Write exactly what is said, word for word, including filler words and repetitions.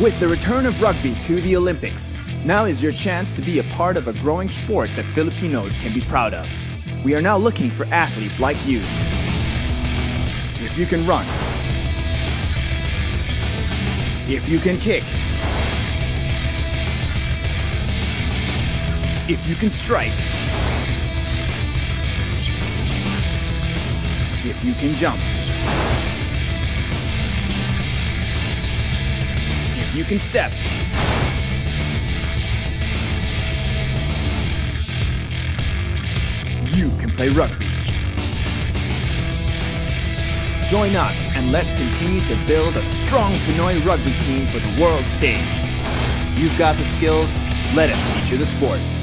With the return of rugby to the Olympics, now is your chance to be a part of a growing sport that Filipinos can be proud of. We are now looking for athletes like you. If you can run, if you can kick, if you can strike, if you can jump, if you can step, you can play rugby. Join us and let's continue to build a strong Pinoy rugby team for the world stage. You've got the skills, let us teach you the sport.